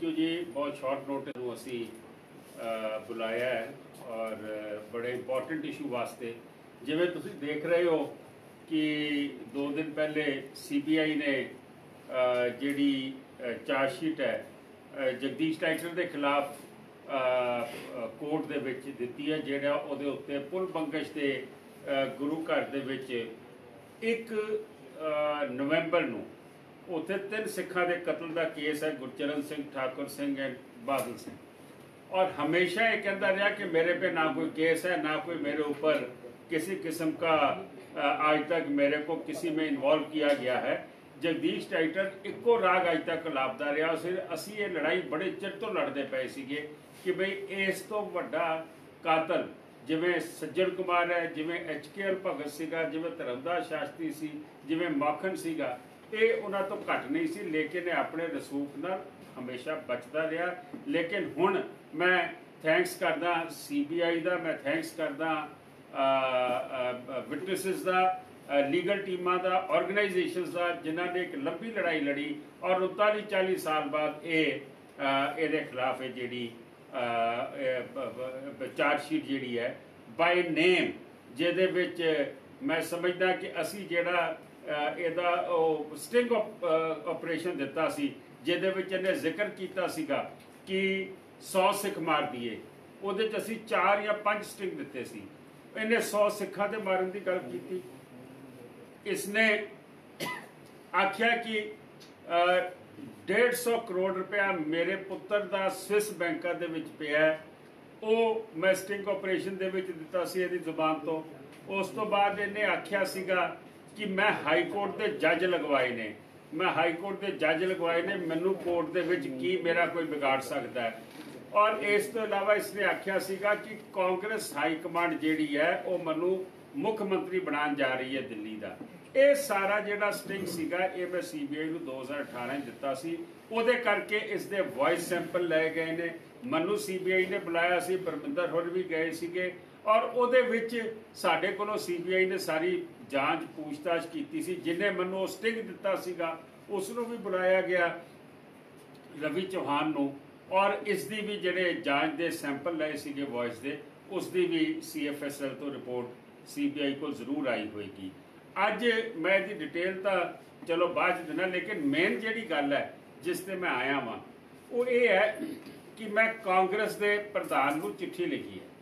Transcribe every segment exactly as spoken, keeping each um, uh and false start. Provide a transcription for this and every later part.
Thank you जी। बहुत short notice ਨੂੰ ਅਸੀਂ ਬੁਲਾਇਆ ਹੈ ਔਰ ਬੜੇ ਇੰਪੋਰਟੈਂਟ ਇਸ਼ੂ ਵਾਸਤੇ। ਜਿਵੇਂ ਤੁਸੀਂ ਦੇਖ ਰਹੇ ਹੋ ਕਿ ਦੋ ਦਿਨ ਪਹਿਲੇ ਸੀਬੀਆਈ ਨੇ ਜਿਹੜੀ ਚਾਰਜ ਸ਼ੀਟ ਹੈ ਜਗਦੀਸ਼ ਟਾਈਟਲਰ ਦੇ ਖਿਲਾਫ ਕੋਰਟ ਦੇ ਵਿੱਚ ਦਿੱਤੀ ਹੈ, ਜਿਹੜਾ ਉਹਦੇ ਉੱਤੇ ਪੁਲ ਬੰਗਸ਼ ਦੇ ਗੁਰੂ ਘਰ ਦੇ ਵਿੱਚ ਇੱਕ ਨਵੰਬਰ ਨੂੰ ਉੱਥੇ ਤਿੰਨ ਸਿੱਖਾਂ ਦੇ ਕਤਲ ਦਾ ਕੇਸ ਹੈ, ਗੁਰਚਰਨ ਸਿੰਘ, ठाकुर सिंह एंड बादल सिंह। और हमेशा ये कहता रहा कि मेरे पे ना कोई केस है, ना कोई मेरे ऊपर किसी किस्म का आज तक मेरे को किसी में इन्वॉल्व किया गया है। जगदीश टाइटल इक्को राग आज तक लाभदा रहा। फिर असी ये लड़ाई बड़े चिर तो लड़ते पे सीगे कि बई इस तो वड्डा कातल जिवें सज्जन कुमार है, जिवें एच के एल भगत सीगा, जिवें धर्मदास शास्त्री सी, जिवें माखन सीगा, ये उन्हां तो घट नहीं सी, लेकिन अपने रसूख नाल हमेशा बचता रहा। लेकिन हुण मैं थैंक्स करदा सी बी आई का, मैं थैंक्स करदा विटनेसिस का, लीगल टीमां का, ऑर्गेनाइजेशनस का, जिन्हां ने एक लंबी लड़ाई लड़ी और उनताली चाली साल बाद ये इहदे खिलाफ है जिहड़ी चार्जशीट जिहड़ी है बाय नेम, जिहदे विच मैं समझदा कि असी जिहड़ा ਇਹਦਾ ਉਹ ਸਟਿੰਗ ਆਪਰੇਸ਼ਨ ਦਿੱਤਾ ਸੀ, ਜਿਹਦੇ ਵਿੱਚ ਇਹਨੇ ਜ਼ਿਕਰ ਕੀਤਾ ਸੀਗਾ ਕਿ ਸੌ ਸਿੱਖ ਮਾਰ ਦਈਏ। ਉਹਦੇ 'ਚ ਅਸੀਂ ਚਾਰ ਜਾਂ ਪੰਜ ਸਟਿੰਗ ਦਿੱਤੇ ਸੀ। ਇਹਨੇ ਸੌ ਸਿੱਖਾਂ ਦੇ ਮਾਰਨ ਦੀ ਗੱਲ ਕੀਤੀ। ਇਸਨੇ ਆਖਿਆ ਕਿ डेढ़ सौ करोड़ रुपया मेरे पुत्र ਦਾ ਸਵਿਸ ਬੈਂਕਾਂ ਦੇ ਵਿੱਚ ਪਿਆ, ਉਹ ਮੈਂ ਸਟਿੰਗ ਆਪਰੇਸ਼ਨ ਦੇ ਵਿੱਚ ਦਿੱਤਾ ਸੀ ਇਹਦੀ ਜ਼ੁਬਾਨ ਤੋਂ। ਉਸ ਤੋਂ ਬਾਅਦ ਇਹਨੇ ਆਖਿਆ ਸੀਗਾ कि मैं हाई कोर्ट के जज लगवाए ने, मैं हाई कोर्ट के जज लगवाए ने, मैनू कोर्ट दे विच की मेरा कोई बिगाड़ सकता है। और इस तो इलावा इसने आख्या सीगा कि कांग्रेस हाई कमांड जिहड़ी है वो मैनू मुख मंत्री बनाने जा रही है दिल्ली का। ये सारा जिहड़ा स्टिंग सीगा ये मैं सी बी आई नू दो हज़ार अठारह दिता सी। उहदे करके इसके वॉइस सैंपल लए गए ने, मैनू सी बी आई ने बुलाया सी, परमिंदर होर भी गए सीगे और ਉਹਦੇ ਵਿੱਚ ਸਾਡੇ ਕੋਲੋਂ सी बी आई ने सारी ਜਾਂਚ पूछताछ ਕੀਤੀ ਸੀ। जिन्हें मैनू स्टिंग दिता सीगा उस ਨੂੰ भी बुलाया गया, रवि चौहान ਨੂੰ, और इसकी भी ਜਿਹੜੇ ਜਾਂਚ ਦੇ सैंपल लए ਸੀਗੇ वॉइस ਦੇ, उसकी भी सी एफ एस एल तो रिपोर्ट सी बी आई को जरूर आई होएगी। ਅੱਜ मैं इसकी डिटेल तो चलो बाद च देना, लेकिन मेन ਜਿਹੜੀ ਗੱਲ है जिस ते मैं आया वां वो ये है कि मैं कांग्रेस के प्रधान ਨੂੰ चिट्ठी लिखी है।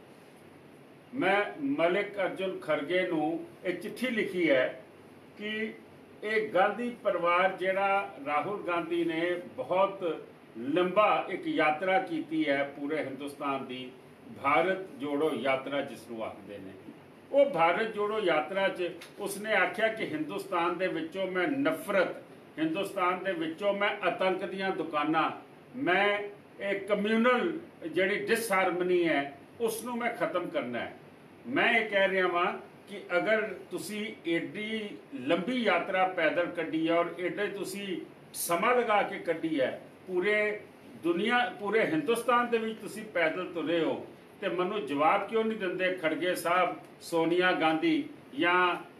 मैं मलिक अर्जुन खड़गे नूं एक चिट्ठी लिखी है कि एक गांधी परिवार जिहड़ा राहुल गांधी ने बहुत लंबा एक यात्रा की है पूरे हिंदुस्तान की, भारत जोड़ो यात्रा जिसनूं आखदे ने। वो भारत जोड़ो यात्रा च उसने आख्या कि हिंदुस्तान दे विचों मैं नफरत, हिंदुस्तान दे विचों मैं आतंक दीयां दुकानां, मैं एक कम्यूनल जिहड़ी डिसहारमनी है उसनूं मैं खत्म करना है। मैं ये कह रहा वां कि अगर तुसी एडी लंबी यात्रा पैदल कड्डी है और एडे तुसी समा लगा के कड्डी है, पूरे दुनिया पूरे हिंदुस्तान दे विच तुसी पैदल तुरे हो, तो मैनूं जवाब क्यों नहीं दिंदे खड़गे साहब, सोनिया गांधी या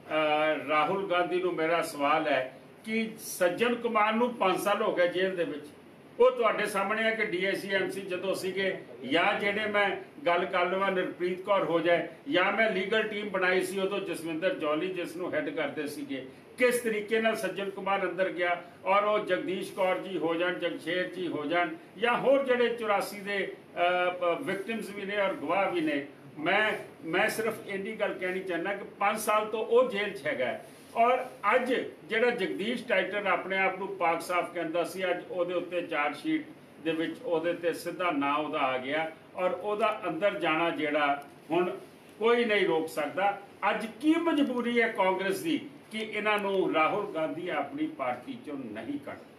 राहुल गांधी नूं? मेरा सवाल है कि सज्जन कुमार नूं पांच साल हो गए जेल दे विच, वो तुहाडे सामने है कि D A C M C जदों सीगे, या जिहड़े मैं गल कर लवां नरप्रीत कौर हो जाए, या मैं लीगल टीम बनाई सी उदों जसविंदर जौली जिसनूं हैड करते सीगे, किस तरीके नाल सज्जन कुमार अंदर गया और वो जगदीश कौर जी हो जान, जगशेर जी हो जान, या होर जिहड़े चौरासी दे विक्टिम्स भी ने और गवाह भी ने। मैं मैं सिर्फ इन्नी गल कहनी चाहना कि पाँच साल तो वो जेल च हैगा। और अज जिहड़ा जगदीश टाइटल अपने आप को पाक साफ कहता सी, अज उहदे उत्ते चार्जशीट दे विच उहदे ते सीधा नां उहदा आ गया और उहदा अंदर जाना जिहड़ा हुण कोई नहीं रोक सकता। अज की मजबूरी है कांग्रेस की कि इन्हां नूं राहुल गांधी अपनी पार्टी चों नहीं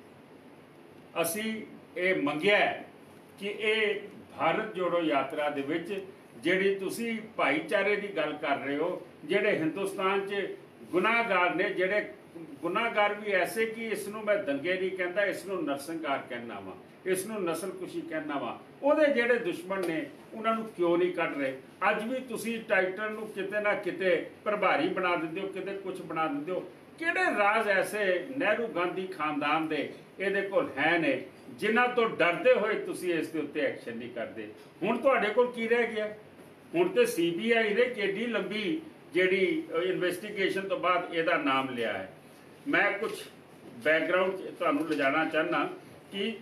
कढ। असी ये मंगिया है कि ये भारत जोड़ो यात्रा दे विच जिहड़ी तुसी भाईचारे की गल कर रहे हो, जिहड़े हिंदुस्तान च गुनाहगार ने, जिहड़े गुनाहगार भी ऐसे कि इसनूं मैं दंगे नहीं कहता, इसनूं नरसंहार कहना वा, इसनूं नस्लकुशी कहना वा, उहदे जिहड़े दुश्मन ने उन्हां नूं क्यों नहीं कढ रहे? अज भी तुसी टाइटल नूं किते ना किते प्रभारी बना दिंदे हो, किते कुछ बना दिंदे हो। ਕਿਹੜੇ ਰਾਜ ਐਸੇ ਨਹਿਰੂ ਗਾਂਧੀ ਖਾਨਦਾਨ ਦੇ ਇਹਦੇ ਕੋਲ ਹੈ ਨੇ ਜਿਨ੍ਹਾਂ ਤੋਂ ਡਰਦੇ ਹੋਏ ਤੁਸੀਂ ਇਸ ਦੇ ਉੱਤੇ ਐਕਸ਼ਨ ਨਹੀਂ ਕਰਦੇ? ਹੁਣ ਤੁਹਾਡੇ ਕੋਲ ਕੀ ਰਹਿ ਗਿਆ? ਹੁਣ ਤੇ ਸੀਬੀਆਈ ਨੇ ਕਿੱਡੀ ਲੰਬੀ ਜਿਹੜੀ ਇਨਵੈਸਟੀਗੇਸ਼ਨ ਤੋਂ ਬਾਅਦ ਇਹਦਾ ਨਾਮ ਲਿਆ ਹੈ। ਮੈਂ ਕੁਝ ਬੈਕਗਰਾਉਂਡ ਤੁਹਾਨੂੰ ਲਿਜਾਣਾ ਚਾਹੁੰਦਾ ਕਿ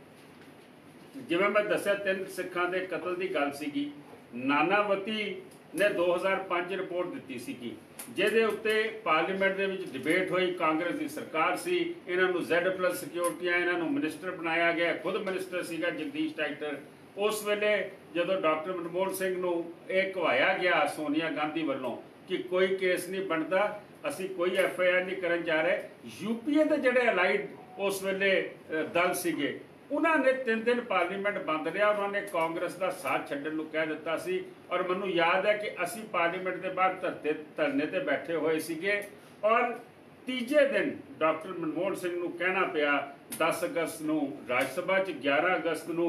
ਜਿਵੇਂ ਮੈਂ ਦੱਸਿਆ ਤਿੰਨ ਸਿੱਖਾਂ ਦੇ ਕਤਲ ਦੀ ਗੱਲ ਸੀਗੀ। ਨਾਨਾਵਤੀ ਨੇ ਦੋ ਹਜ਼ਾਰ ਪੰਜ ਰਿਪੋਰਟ ਦਿੱਤੀ ਸੀਗੀ ਜਿਹਦੇ ਉੱਤੇ ਪਾਰਲੀਮੈਂਟ ਦੇ ਵਿੱਚ ਡਿਬੇਟ ਹੋਈ। ਕਾਂਗਰਸ ਦੀ ਸਰਕਾਰ ਸੀ, ਇਹਨਾਂ ਨੂੰ ਜ਼ੈਡ ਪਲੱਸ ਸਿਕਿਉਰਿਟੀਆਂ, ਇਹਨਾਂ ਨੂੰ ਮਿਨਿਸਟਰ ਬਣਾਇਆ ਗਿਆ। ਖੁਦ ਮਿਨਿਸਟਰ ਸੀਗਾ ਜਗਦੀਸ਼ ਟਾਈਟਰ। ਉਸ ਵੇਲੇ ਜਦੋਂ ਡਾਕਟਰ ਮਨਮੋਹਨ ਸਿੰਘ ਨੂੰ ਇਹ ਕਹਾਇਆ ਗਿਆ ਸੋਨੀਆ ਗਾਂਧੀ ਵੱਲੋਂ ਕਿ ਕੋਈ ਕੇਸ ਨਹੀਂ ਬਣਦਾ, ਅਸੀਂ ਕੋਈ ਐਫ ਆਈ ਆਰ ਨਹੀਂ ਕਰਨ ਜਾ ਰਹੇ, ਯੂਪੀਏ ਦੇ ਜਿਹੜੇ ਅਲਾਈਡ ਉਸ ਵੇਲੇ ਦਲ ਸੀਗੇ ਉਹਨਾਂ ਨੇ ਤਿੰਨ ਦਿਨ ਪਾਰਲੀਮੈਂਟ ਬੰਦ ਰਿਹਾ। ਉਹਨਾਂ ਨੇ ਕਾਂਗਰਸ ਦਾ ਸਾਥ ਛੱਡਣ ਨੂੰ ਕਹਿ ਦਿੱਤਾ ਸੀ। ਔਰ ਮੈਨੂੰ ਯਾਦ ਹੈ ਕਿ ਅਸੀਂ ਪਾਰਲੀਮੈਂਟ ਦੇ ਬਾਹਰ ਧਰਤੇ ਧਰਨੇ ਤੇ ਬੈਠੇ ਹੋਏ ਸੀਗੇ ਔਰ ਤੀਜੇ ਦਿਨ ਡਾਕਟਰ ਮਨਮੋਹਨ ਸਿੰਘ ਨੂੰ ਕਹਿਣਾ ਪਿਆ ਦਸ ਅਗਸਤ ਨੂੰ ਰਾਜ ਸਭਾ 'ਚ, ਗਿਆਰਾਂ ਅਗਸਤ ਨੂੰ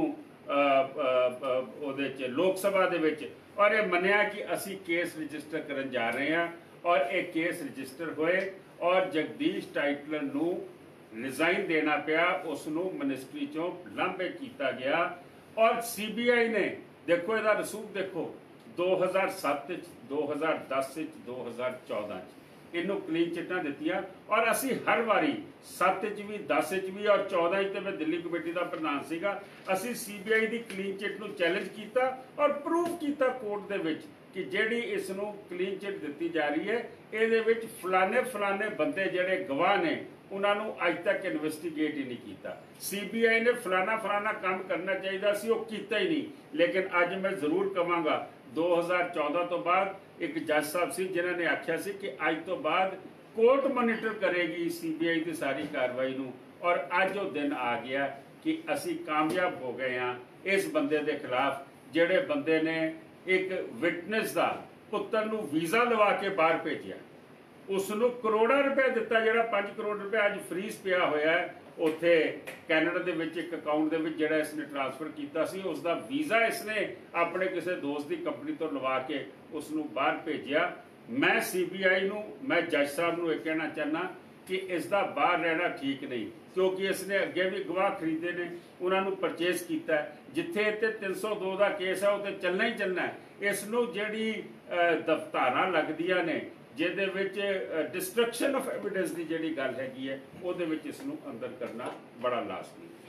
ਉਹਦੇ 'ਚ ਲੋਕ ਸਭਾ ਦੇ ਵਿੱਚ, ਔਰ ਇਹ ਮੰਨਿਆ ਕਿ ਅਸੀਂ ਕੇਸ ਰਜਿਸਟਰ ਕਰਨ ਜਾ ਰਹੇ ਹਾਂ। ਔਰ ਇਹ ਕੇਸ ਰਜਿਸਟਰ ਹੋਏ ਔਰ ਜਗਦੀਸ਼ ਟਾਈਟਲਰ ਨੂੰ ਰਿਜ਼ਾਈਨ ਦੇਣਾ ਪਿਆ, ਉਸ ਨੂੰ ਮਿਨਿਸਟਰੀ ਚੋਂ ਲਾਂਭੇ ਕੀਤਾ ਗਿਆ। ਔਰ ਸੀਬੀਆਈ ਨੇ ਦੇਖੋ ਇਹਦਾ ਰਸੂਖ ਦੇਖੋ ਦੋ ਹਜ਼ਾਰ ਸੱਤ 'ਚ, ਦੋ ਹਜ਼ਾਰ ਦਸ 'ਚ, ਦੋ ਹਜ਼ਾਰ ਚੌਦਾਂ 'ਚ ਇਹਨੂੰ ਕਲੀਨ ਚਿੱਟਾਂ ਦਿੱਤੀਆਂ। ਔਰ ਅਸੀਂ ਹਰ ਵਾਰੀ ਸੱਤ 'ਚ ਵੀ, ਦਸ 'ਚ ਵੀ ਔਰ ਚੌਦਾਂ 'ਚ ਤੇ ਮੈਂ ਦਿੱਲੀ ਕਮੇਟੀ ਦਾ ਪ੍ਰਧਾਨ ਸੀਗਾ, ਅਸੀਂ ਸੀਬੀਆਈ ਦੀ ਕਲੀਨ ਚਿੱਟ ਨੂੰ ਚੈਲੰਜ ਕੀਤਾ ਔਰ ਪ੍ਰੂਵ ਕੀਤਾ ਕੋਰਟ ਦੇ ਵਿੱਚ ਕਿ ਜਿਹੜੀ ਇਸ ਨੂੰ ਕਲੀਨ ਚਿੱਟ ਦਿੱਤੀ ਜਾ ਰਹੀ ਹੈ ਇਹਦੇ ਵਿੱਚ ਫਲਾਣੇ ਫਲਾਣੇ ਬੰਦੇ ਜਿਹੜੇ ਗਵਾਹ ਨੇ ਉਹਨਾਂ ਨੂੰ ਅੱਜ ਤੱਕ ਇਨਵੈਸਟੀਗੇਟ ਹੀ ਨਹੀਂ ਕੀਤਾ। ਸੀਬੀਆਈ ਨੇ ਫਲਾਣਾ ਫਲਾਣਾ ਕੰਮ ਕਰਨਾ ਚਾਹੀਦਾ ਸੀ, ਉਹ ਕੀਤਾ ਹੀ ਨਹੀਂ। ਲੇਕਿਨ ਅੱਜ ਮੈਂ ਜ਼ਰੂਰ ਕਹਾਂਗਾ ਦੋ ਹਜ਼ਾਰ ਚੌਦਾਂ ਤੋਂ ਬਾਅਦ ਇੱਕ ਜੱਜ ਸਾਹਿਬ ਸੀ ਜਿਨ੍ਹਾਂ ਨੇ ਆਖਿਆ ਸੀ ਕਿ ਅੱਜ ਤੋਂ ਬਾਅਦ ਕੋਰਟ ਮੋਨੀਟਰ ਕਰੇਗੀ ਸੀਬੀਆਈ ਦੀ ਸਾਰੀ ਕਾਰਵਾਈ ਨੂੰ। ਔਰ ਅੱਜ ਉਹ ਦਿਨ ਆ ਗਿਆ ਕਿ ਅਸੀਂ ਕਾਮਯਾਬ ਹੋ ਗਏ ਹਾਂ ਇਸ ਬੰਦੇ ਦੇ ਖਿਲਾਫ ਜਿਹੜੇ ਬੰਦੇ ਨੇ ਇੱਕ ਵਿਟਨੈਸ ਦਾ ਪੁੱਤਰ ਨੂੰ ਵੀਜ਼ਾ ਲਵਾ ਕੇ ਬਾਹਰ ਭੇਜਿਆ, ਉਸ ਨੂੰ ਕਰੋੜਾਂ ਰੁਪਏ ਦਿੱਤਾ, ਜਿਹੜਾ ਪੰਜ ਕਰੋੜ ਰੁਪਏ ਅੱਜ ਫਰੀਜ਼ ਪਿਆ ਹੋਇਆ ਹੈ ਉੱਥੇ ਕੈਨੇਡਾ ਦੇ ਵਿੱਚ ਇੱਕ ਅਕਾਊਂਟ ਦੇ ਵਿੱਚ ਜਿਹੜਾ ਇਸਨੇ ਟ੍ਰਾਂਸਫਰ ਕੀਤਾ ਸੀ, ਉਸ ਦਾ ਵੀਜ਼ਾ ਇਸਨੇ ਆਪਣੇ ਕਿਸੇ ਦੋਸਤ ਦੀ ਕੰਪਨੀ ਤੋਂ ਲਵਾ ਕੇ ਉਸ ਨੂੰ ਬਾਹਰ ਭੇਜਿਆ। ਮੈਂ ਸੀਬੀਆਈ ਨੂੰ, ਮੈਂ ਜੱਜ ਸਾਹਿਬ ਨੂੰ ਇਹ ਕਹਿਣਾ ਚਾਹੁੰਦਾ ਕਿ ਇਸ ਦਾ ਬਾਹਰ ਰਹਿਣਾ ਠੀਕ ਨਹੀਂ, ਕਿਉਂਕਿ ਇਸਨੇ ਅੱਗੇ ਵੀ ਗਵਾਹ ਖਰੀਦੇ ਨੇ, ਉਹਨਾਂ ਨੂੰ ਪਰਚੇਸ ਕੀਤਾ। ਜਿੱਥੇ ਇੱਥੇ ਤਿੰਨ ਸੌ ਦੋ ਦਾ ਕੇਸ ਹੈ ਉਹ ਤੇ ਚੱਲਣਾ ਹੀ ਚੱਲਣਾ। ਇਸ ਨੂੰ ਜਿਹੜੀ ਦਫਤਾਰਾਂ ਲੱਗਦੀਆਂ ਨੇ ਜਿਹਦੇ ਵਿੱਚ ਡਿਸਟਰਕਸ਼ਨ ਆਫ ਐਵੀਡੈਂਸ ਦੀ ਜਿਹੜੀ ਗੱਲ ਹੈਗੀ ਹੈ ਉਹਦੇ ਵਿੱਚ ਇਸ ਨੂੰ ਅੰਦਰ ਕਰਨਾ ਬੜਾ ਲਾਜ਼ਮੀ ਹੈ।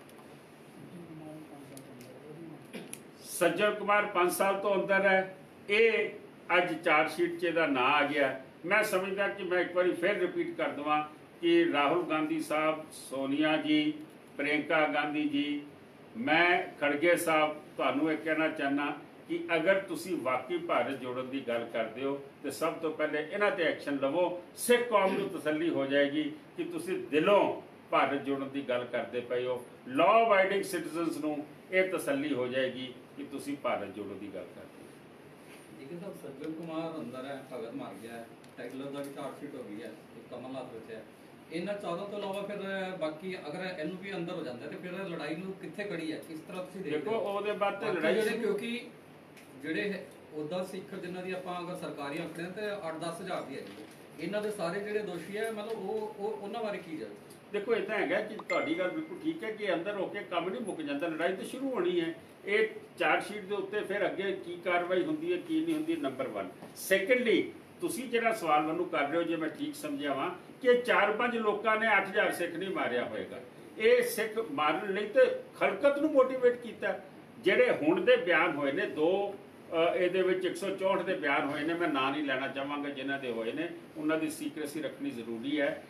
ਸੱਜਣ ਕੁਮਾਰ ਪੰਜ ਸਾਲ ਤੋਂ ਅੰਦਰ ਹੈ, ਇਹ ਅੱਜ ਚਾਰਜ ਸ਼ੀਟ 'ਚ ਇਹਦਾ ਨਾਂ ਆ ਗਿਆ। ਮੈਂ ਸਮਝਦਾ ਕਿ ਮੈਂ ਇੱਕ ਵਾਰੀ ਫਿਰ ਰਿਪੀਟ ਕਰ ਦਵਾਂ ਕਿ ਰਾਹੁਲ ਗਾਂਧੀ ਸਾਹਿਬ, ਸੋਨੀਆ ਜੀ, ਪ੍ਰਿयंका ਗਾਂਧੀ ਜੀ, ਮੈਂ ਖੜਗੇ ਸਾਹਿਬ, ਤੁਹਾਨੂੰ ਇਹ ਕਹਿਣਾ ਚਾਹੁੰਦਾ ਕਿ ਅਗਰ ਤੁਸੀਂ ਵਾਕਈ ਭਾਰਤ ਜੋੜਨ ਦੀ ਗੱਲ ਕਰਦੇ ਹੋ ਤੇ ਸਭ ਤੋਂ ਪਹਿਲੇ ਇਹਨਾਂ ਤੇ ਐਕਸ਼ਨ ਲਵੋ। ਸਿੱਖ ਕੌਮ ਨੂੰ ਤਸੱਲੀ ਹੋ ਜਾਏਗੀ ਕਿ ਤੁਸੀਂ ਦਿਲੋਂ ਭਾਰਤ ਜੋੜਨ ਦੀ ਗੱਲ ਕਰਦੇ ਪਏ ਹੋ। ਲਾਅ ਅਬਾਈਡਿੰਗ ਸਿਟੀਜ਼ਨਸ ਨੂੰ ਇਹ ਤਸੱਲੀ ਹੋ ਜਾਏਗੀ ਕਿ ਤੁਸੀਂ ਭਾਰਤ ਜੋੜਨ ਦੀ ਗੱਲ ਕਰਦੇ ਹੋ। ਲੇਕਿਨ ਸਭ ਸੱਜਣ ਕੁਮਾਰ ਅੰਦਰ ਹੈ, ਭਗਤ ਮਾਰ ਗਿਆ ਹੈ, ਟੈਗਲਰ ਦਾ ਵੀ ਚਾਰਜ ਸ਼ੀਟ ਹੋ ਗਈ ਹੈ, ਕਮਲਨਾਥ ਵਿੱਚ ਹੈ। ਇਹਨਾਂ ਚੌਦਾਂ ਤੋਂ ਇਲਾਵਾ ਫਿਰ ਬਾਕੀ ਅਗਰ ਇਹਨੂੰ ਵੀ ਅੰਦਰ ਹੋ ਜਾਂਦਾ ਤੇ ਫਿਰ ਲੜਾਈ ਨੂੰ ਕਿੱਥੇ ਖੜੀ ਹੈ, ਕਿਸ ਤਰ੍ਹਾਂ ਤੁਸੀਂ ਦੇਖਦੇ ਹੋ? ਦੇਖੋ ਉਹਦੇ ਬਾਅਦ ਤੇ ਲੜਾਈ ਜਿਹੜੇ ਕਿਉਂਕਿ ਜਿਹੜੇ ਉਹਦਾ ਸਿੱਖ ਜਿਨ੍ਹਾਂ ਦੀ ਆਪਾਂ ਅਗਰ ਸਰਕਾਰੀ ਆਂਕੜੇ ਤੇ ਅੱਠ ਦਸ ਹਜ਼ਾਰ ਦੀ ਹੈਗੀ, ਇਹਨਾਂ ਦੇ ਸਾਰੇ ਜਿਹੜੇ ਦੋਸ਼ੀ ਹੈ ਮਤਲਬ ਉਹ ਉਹ ਉਹਨਾਂ ਬਾਰੇ ਕੀ ਜਾਵੇ? ਦੇਖੋ ਇਦਾਂ ਹੈਗਾ ਕਿ ਤੁਹਾਡੀ ਗੱਲ ਬਿਲਕੁਲ ਠੀਕ ਹੈ ਕਿ ਅੰਦਰ ਹੋ ਕੇ ਕੰਮ ਨਹੀਂ ਮੁੱਕ ਜਾਂਦਾ, ਲੜਾਈ ਤਾਂ ਸ਼ੁਰੂ ਹੋਣੀ ਹੈ। ਇਹ ਚਾਰਜ ਸ਼ੀਟ ਦੇ ਉੱਤੇ ਫਿਰ ਅੱਗੇ ਕੀ ਕਾਰਵਾਈ ਹੁੰਦੀ ਹੈ ਕੀ ਨਹੀਂ ਹੁੰਦੀ, ਨੰਬਰ ਵਨ। ਸੈਕੰਡਲੀ ਤੁਸੀਂ ਜਿਹੜਾ ਸਵਾਲ ਮੈਨੂੰ ਕਰ ਰਹੇ ਹੋ, ਜੇ ਮੈਂ ਠੀਕ ਸਮਝਿਆ ਵਾਂ ਕਿ ਚਾਰ ਪੰਜ ਲੋਕਾਂ ਨੇ ਅੱਠ ਹਜ਼ਾਰ ਸਿੱਖ ਨਹੀਂ ਮਾਰਿਆ ਹੋਏਗਾ, ਇਹ ਸਿੱਖ ਮਾਰਨ ਲਈ ਤੇ ਖਲਕਤ ਨੂੰ ਮੋਟੀਵੇਟ ਕੀਤਾ। ਜਿਹੜੇ ਹੁਣ ਦੇ ਬਿਆਨ ਹੋਏ ਨੇ ਦੋ ਇਹਦੇ ਵਿੱਚ ਇੱਕ ਸੌ ਚੌਂਹਠ ਦੇ ਬਿਆਨ ਹੋਏ ਨੇ, ਮੈਂ ਨਾਂ ਨਹੀਂ ਲੈਣਾ ਚਾਹਾਂਗਾ ਜਿਨ੍ਹਾਂ ਦੇ ਹੋਏ ਨੇ, ਉਹਨਾਂ ਦੀ ਸੀਕ੍ਰੇਸੀ ਰੱਖਣੀ ਜ਼ਰੂਰੀ ਹੈ।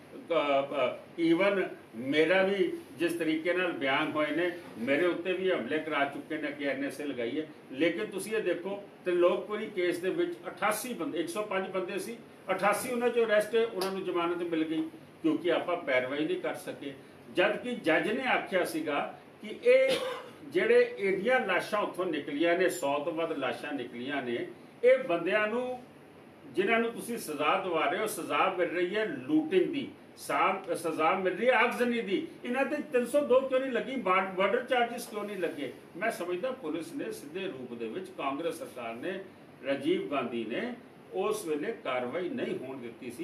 ਈਵਨ ਮੇਰਾ ਵੀ ਜਿਸ ਤਰੀਕੇ ਨਾਲ ਬਿਆਨ ਹੋਏ ਨੇ, ਮੇਰੇ ਉੱਤੇ ਵੀ ਹਮਲੇ ਕਰਾ ਚੁੱਕੇ ਨੇ ਕਿ ਐਨ ਐਸ ਏ ਲਗਾਈ ਹੈ। ਲੇਕਿਨ ਤੁਸੀਂ ਇਹ ਦੇਖੋ ਤ੍ਰਿਲੋਕਪੁਰੀ ਕੇਸ ਦੇ ਵਿੱਚ ਅਠਾਸੀ ਬੰਦੇ, ਇੱਕ ਸੌ ਪੰਜ ਬੰਦੇ ਸੀ, ਅਠਾਸੀ ਉਹਨਾਂ 'ਚੋਂ ਅਰੈਸਟ, ਉਹਨਾਂ ਨੂੰ ਜ਼ਮਾਨਤ ਮਿਲ ਗਈ ਕਿਉਂਕਿ ਆਪਾਂ ਪੈਰਵਾਈ ਨਹੀਂ ਕਰ ਸਕੇ। ਜਦ ਕਿ ਜੱਜ ਨੇ ਆਖਿਆ ਸੀਗਾ ਕਿ ਇਹ ਜਿਹੜੇ ਇਹਦੀਆਂ ਲਾਸ਼ਾਂ ਉੱਥੋਂ ਨਿਕਲੀਆਂ ਨੇ, ਸੌ ਤੋਂ ਵੱਧ ਲਾਸ਼ਾਂ ਨਿਕਲੀਆਂ ਨੇ, ਇਹ ਬੰਦਿਆਂ ਨੂੰ ਜਿਨ੍ਹਾਂ ਨੂੰ ਤੁਸੀਂ ਸਜ਼ਾ ਦਵਾ ਰਹੇ ਹੋ, ਸਜ਼ਾ ਮਿਲ ਰਹੀ ਹੈ ਲੂਟਿੰਗ ਦੀ, ਸਜ਼ਾ ਮਿਲ ਰਹੀ ਹੈ ਆਗਜ਼ਨੀ ਦੀ। ਇਹਨਾਂ ਤੇ ਤਿੰਨ ਸੌ ਦੋ ਕਿਉਂ ਨਹੀਂ ਲੱਗੀ, ਮਰਡਰ ਚਾਰਜਿਸ ਕਿਉਂ ਨਹੀਂ ਲੱਗੇ? ਮੈਂ ਸਮਝਦਾ ਪੁਲਿਸ ਨੇ ਸਿੱਧੇ ਰੂਪ ਦੇ ਵਿੱਚ, ਕਾਂਗਰਸ ਸਰਕਾਰ ਨੇ, ਰਾਜੀਵ ਗਾਂਧੀ ਨੇ ਉਸ ਵੇਲੇ ਕਾਰਵਾਈ ਨਹੀਂ ਹੋਣ ਦਿੱਤੀ ਸੀ।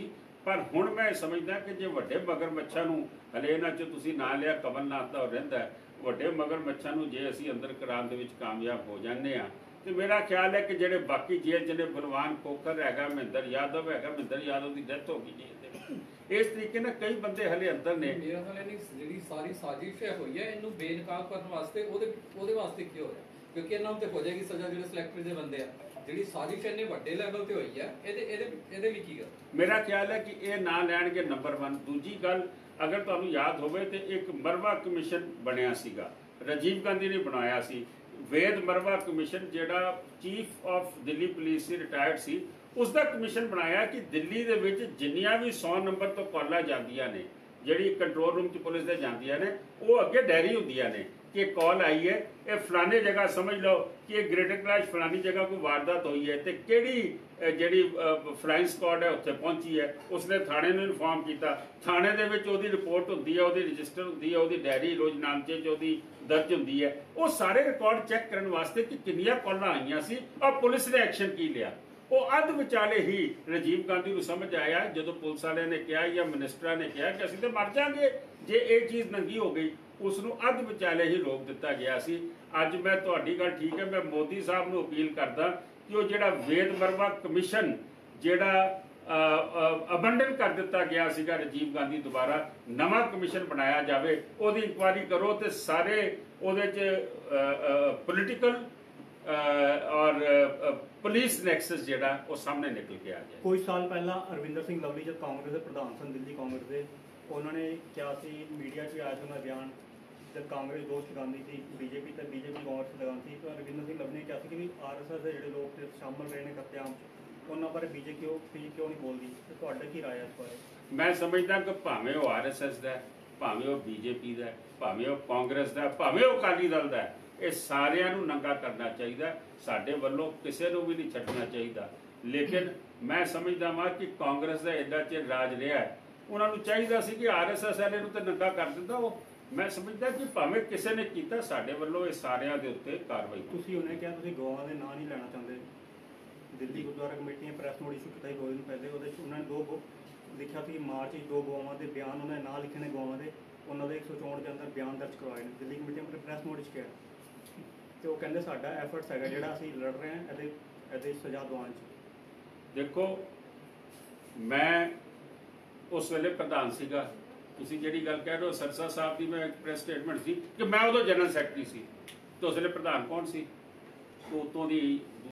ਪਰ ਹੁਣ ਮੈਂ ਸਮਝਦਾ ਕਿ ਜੇ ਵੱਡੇ ਮਗਰਮੱਛਾਂ ਨੂੰ ਹਲੇ ਇਹਨਾਂ 'ਚ ਤੁਸੀਂ ਨਾਂ ਲਿਆ ਕਮਲਨਾਥ ਦਾ ਉਹ ਰਹਿੰਦਾ ਹੈ, ਵੱਡੇ ਮਗਰਮੱਛਾਂ ਨੂੰ ਜੇ ਅਸੀਂ ਅੰਦਰ ਕਰਾਉਣ ਦੇ ਵਿੱਚ ਕਾਮਯਾਬ ਹੋ ਜਾਂਦੇ ਆ ਤੇ ਮੇਰਾ ਖਿਆਲ ਹੈ ਕਿ ਜਿਹੜੇ ਬਾਕੀ ਜੇਲ੍ਹ 'ਚ ਨੇ ਬਲਵਾਨ ਖੋਖਰ ਹੈਗਾ, ਮਹਿੰਦਰ ਯਾਦਵ ਹੈਗਾ, ਮਹਿੰਦਰ ਯਾਦਵ ਦੀ ਡੈਥ ਹੋ ਗਈ ਜੇਲ੍ਹ ਦੇ ਵਿੱਚ। ਇਸ ਤਰੀਕੇ ਨਾਲ ਕਈ ਬੰਦੇ ਹਲੇ ਅੰਦਰ ਨੇ। ਮੇਰਾ ਖਿਆਲ ਹੈ ਨਹੀਂ ਜਿਹੜੀ ਸਾਰੀ ਸਾਜ਼ਿਸ਼ ਹੈ ਹੋਈ ਹੈ ਇਹਨੂੰ ਬੇਨਕਾਬ ਕਰਨ ਵਾਸਤੇ, ਉਹਦੇ ਉਹਦੇ ਵਾਸਤੇ ਕੀ ਹੋ ਰਿਹਾ? ਕਿਉਂਕਿ ਇਹਨਾਂ ਨੂੰ ਤੇ ਹੋ ਜਾਏਗੀ ਸਜ਼ਾ ਜਿਹੜੇ ਸਿਲੈਕਟਰ ਦੇ ਬੰਦੇ ਆ। ਜਿਹੜੀ ਸਾਜ਼ਿਸ਼ ਇੰਨੇ ਵੱਡੇ ਲੈਵਲ ਤੇ ਹੋਈ ਹੈ ਇਹਦੇ ਇਹਦੇ ਇਹਦੇ ਵੀ ਕੀ ਗੱਲ? ਮੇਰਾ ਖਿਆਲ ਹੈ ਕਿ ਇਹ ਨਾਂ ਲੈਣਗੇ ਨੰਬਰ ਇੱਕ। ਦੂਜੀ ਗੱਲ, ਅਗਰ ਤੁਹਾਨੂੰ ਯਾਦ ਹੋਵੇ ਤੇ ਇੱਕ ਮਰਵਾ ਕਮਿਸ਼ਨ ਬਣਿਆ ਸੀਗਾ, ਰਾਜੀਵ ਗਾਂਧੀ ਨੇ ਬਣਾਇਆ ਸੀ। ਵੇਦ ਮਰਵਾ ਕਮਿਸ਼ਨ ਜਿਹੜਾ ਚੀਫ ਆਫ ਦਿੱਲੀ ਪੁਲਿਸ ਸੀ, ਰਿਟਾਇਰਡ ਸੀ, ਉਸ ਦਾ ਕਮਿਸ਼ਨ ਬਣਾਇਆ ਕਿ ਦਿੱਲੀ ਦੇ ਵਿੱਚ ਜਿੰਨੀਆਂ ਵੀ ਸੌ ਨੰਬਰ ਤੋਂ ਕਾਲਾਂ ਜਾਂਦੀਆਂ ਨੇ, ਜਿਹੜੀ ਕੰਟਰੋਲ ਰੂਮ 'ਚ ਪੁਲਿਸ ਦੇ ਜਾਂਦੀਆਂ ਨੇ, ਉਹ ਅੱਗੇ ਡਾਇਰੀ ਹੁੰਦੀਆਂ ਨੇ ਕਿ ਕਾਲ ਆਈ ਹੈ, ਇਹ ਫਲਾਣੇ ਜਗ੍ਹਾ ਸਮਝ ਲਓ ਕਿ ਇਹ ਗ੍ਰੇਟਰ ਕੈਲਾਸ਼ ਫਲਾਣੀ ਜਗ੍ਹਾ ਕੋਈ ਵਾਰਦਾਤ ਹੋਈ ਹੈ ਤੇ ਕਿਹੜੀ ਜਿਹੜੀ ਫਲਾਈਂਗ ਸਕਾਡ ਹੈ ਉੱਥੇ ਪਹੁੰਚੀ ਹੈ, ਉਸਨੇ ਥਾਣੇ ਨੂੰ ਇਨਫਾਰਮ ਕੀਤਾ। ਥਾਣੇ ਦੇ ਵਿੱਚ ਉਹਦੀ ਰਿਪੋਰਟ ਹੁੰਦੀ ਹੈ, ਉਹਦੀ ਰਜਿਸਟਰ ਹੁੰਦੀ ਹੈ, ਉਹਦੀ ਡਾਇਰੀ ਰੋਜ਼ਨਾਮਚੇ 'ਚ ਉਹਦੀ ਦਰਜ ਹੁੰਦੀ ਹੈ। ਉਹ ਸਾਰੇ ਰਿਕਾਰਡ ਚੈੱਕ ਕਰਨ ਵਾਸਤੇ ਕਿ ਕਿੰਨੀਆਂ ਕਾਲਾਂ ਆਈਆਂ ਸੀ ਔਰ ਪੁਲਿਸ ਨੇ ਐਕਸ਼ਨ ਕੀ ਲਿਆ। ਉਹ ਅੱਧ ਵਿਚਾਲੇ ਹੀ ਰਾਜੀਵ ਗਾਂਧੀ ਨੂੰ ਸਮਝ ਆਇਆ ਜਦੋਂ ਪੁਲਿਸ ਵਾਲਿਆਂ ਨੇ ਕਿਹਾ ਜਾਂ ਮਿਨਿਸਟਰਾਂ ਨੇ ਕਿਹਾ ਕਿ ਅਸੀਂ ਤਾਂ ਮਰ ਜਾਾਂਗੇ ਜੇ ਇਹ ਚੀਜ਼ ਨੰਗੀ ਹੋ ਗਈ, ਉਸ ਨੂੰ ਅੱਧ ਵਿਚਾਲੇ ਹੀ ਰੋਕ ਦਿੱਤਾ ਗਿਆ ਸੀ। ਅੱਜ ਮੈਂ ਤੁਹਾਡੀ ਗੱਲ ਠੀਕ ਹੈ, ਮੈਂ ਮੋਦੀ ਸਾਹਿਬ ਨੂੰ ਅਪੀਲ ਕਰਦਾ ਕਿ ਉਹ ਜਿਹੜਾ ਵੇਦ ਮਰਵਾ ਕਮਿਸ਼ਨ ਜਿਹੜਾ ਅਬੰਡਨ ਕਰ ਦਿੱਤਾ ਗਿਆ ਸੀਗਾ ਰਾਜੀਵ ਗਾਂਧੀ, ਦੁਬਾਰਾ ਨਵਾਂ ਕਮਿਸ਼ਨ ਬਣਾਇਆ ਜਾਵੇ, ਉਹਦੀ ਇਨਕੁਆਇਰੀ ਕਰੋ ਤੇ ਸਾਰੇ ਉਹਦੇ 'ਚ ਪੋਲੀਟੀਕਲ ਔਰ ਪੁਲਿਸ ਨੈਕਸਸ ਜਿਹੜਾ ਉਹ ਸਾਹਮਣੇ ਨਿਕਲ ਕੇ ਆ ਜਾਏ। ਕੁਝ ਸਾਲ ਪਹਿਲਾਂ ਅਰਵਿੰਦਰ ਸਿੰਘ ਲਵਲੀ ਜਦ ਕਾਂਗਰਸ ਦੇ ਪ੍ਰਧਾਨ ਸਨ, ਦਿੱਲੀ ਕਾਂਗਰਸ ਦੇ, ਉਹਨਾਂ ਨੇ ਕਿਹਾ ਸੀ, ਮੀਡੀਆ 'ਚ ਆਇਆ ਸੀ ਉਹਨਾਂ ਦਾ ਬਿਆਨ, ਜਦ ਕਾਂਗਰਸ ਦੋਸ਼ ਲਗਾਉਂਦੀ ਸੀ ਬੀਜੇਪੀ ਤੇ ਬੀਜੇਪੀ ਕਾਂਗਰਸ ਲਗਾਉਂਦੀ ਸੀ, ਤਾਂ ਅਰਵਿੰਦਰ ਸਿੰਘ ਲਵਲੀ ਨੇ ਕਿਹਾ ਸੀ ਕਿ ਵੀ ਆਰ ਐਸ ਐਸ ਦੇ ਜਿਹੜੇ ਲੋਕ ਸ਼ਾਮਲ ਰਹੇ ਨੇ ਕਤਲੇਆਮ 'ਚ, ਉਹਨਾਂ ਬਾਰੇ ਬੀਜੇਪੀ ਕਿਉਂ ਕਿਉਂ ਨਹੀਂ ਬੋਲਦੀ? ਤੇ ਤੁਹਾਡਾ ਕੀ ਰਾਏ ਹੈ ਇਸ ਬਾਰੇ? ਮੈਂ ਸਮਝਦਾ ਕਿ ਭਾਵੇਂ ਉਹ ਆਰ ਐਸ ਐਸ ਦਾ, ਭਾਵੇਂ ਉਹ ਬੀਜੇਪੀ ਦਾ, ਭਾਵੇਂ ਉਹ ਕਾਂਗਰਸ ਦਾ, ਭਾਵੇਂ ਉਹ ਅਕਾਲੀ ਦਲ ਦਾ, ਇਹ ਸਾਰਿਆਂ ਨੂੰ ਨੰਗਾ ਕਰਨਾ ਚਾਹੀਦਾ। ਸਾਡੇ ਵੱਲੋਂ ਕਿਸੇ ਨੂੰ ਵੀ ਨਹੀਂ ਛੱਡਣਾ ਚਾਹੀਦਾ। ਲੇਕਿਨ ਮੈਂ ਸਮਝਦਾ ਵਾਂ ਕਿ ਕਾਂਗਰਸ ਦਾ ਐਡਾ ਚਿਰ ਰਾਜ ਰਿਹਾ, ਉਹਨਾਂ ਨੂੰ ਚਾਹੀਦਾ ਸੀ ਕਿ ਆਰ ਐਸ ਐਸ ਵਾਲੇ ਨੂੰ ਤਾਂ ਨੰਗਾ ਕਰ ਦਿੰਦਾ। ਉਹ ਮੈਂ ਸਮਝਦਾ ਕਿ ਭਾਵੇਂ ਕਿਸੇ ਨੇ ਕੀਤਾ, ਸਾਡੇ ਵੱਲੋਂ ਇਹ ਸਾਰਿਆਂ ਦੇ ਉੱਤੇ ਕਾਰਵਾਈ। ਤੁਸੀਂ ਉਹਨੇ ਕਿਹਾ ਤੁਸੀਂ ਗਵਾਹਾਂ ਦੇ ਨਾਂ ਨਹੀਂ ਲੈਣਾ ਚਾਹੁੰਦੇ। ਦਿੱਲੀ ਗੁਰਦੁਆਰਾ ਕਮੇਟੀ ਨੇ ਪ੍ਰੈਸ ਨੋਟ ਇਸ਼ੂ ਕੀਤਾ ਸੀ ਦੋ ਦਿਨ ਪਹਿਲੇ, ਉਹਦੇ 'ਚ ਉਹਨਾਂ ਨੇ ਦੋ ਲਿਖਿਆ ਸੀ ਮਾਰਚ ਵਿੱਚ ਦੋ ਗਵਾਹਾਂ ਦੇ ਬਿਆਨ ਉਹਨਾਂ ਨੇ ਨਾਂ ਲਿਖੇ ਨੇ ਗਵਾਹਾਂ ਦੇ, ਉਹਨਾਂ ਦੇ ਇੱਕ ਸੌ ਚੌਂਹਠ ਦੇ ਅੰਦਰ ਬਿਆਨ ਦਰਜ ਕਰਵਾਏ ਨੇ। ਦਿੱਲੀ ਕਮੇਟੀ ਨੇ ਪ੍ਰੈਸ ਨੋਟ 'ਚ ਕਿਹਾ ਤੇ ਉਹ ਕਹਿੰਦੇ ਸਾਡਾ ਐਫਰਟਸ ਹੈਗਾ ਜਿਹੜਾ ਅਸੀਂ ਲੜ ਰਹੇ ਹਾਂ ਇਹਦੇ ਇਹਦੇ ਸਜ਼ਾ ਦਿਵਾਉਣ 'ਚ। ਦੇਖੋ, ਮੈਂ ਉਸ ਵੇਲੇ ਪ੍ਰਧਾਨ ਸੀਗਾ। ਤੁਸੀਂ ਜਿਹੜੀ ਗੱਲ ਕਹਿ ਰਹੇ ਹੋ ਸਰਸਾ ਸਾਹਿਬ ਦੀ, ਮੈਂ ਇੱਕ ਪ੍ਰੈਸ ਸਟੇਟਮੈਂਟ ਸੀ ਕਿ ਮੈਂ ਉਦੋਂ ਜਨਰਲ ਸੈਕਟਰੀ ਸੀ, ਤੇ ਉਸ ਵੇਲੇ ਪ੍ਰਧਾਨ ਕੌਣ ਸੀ? ਉਤੋਂ ਦੀ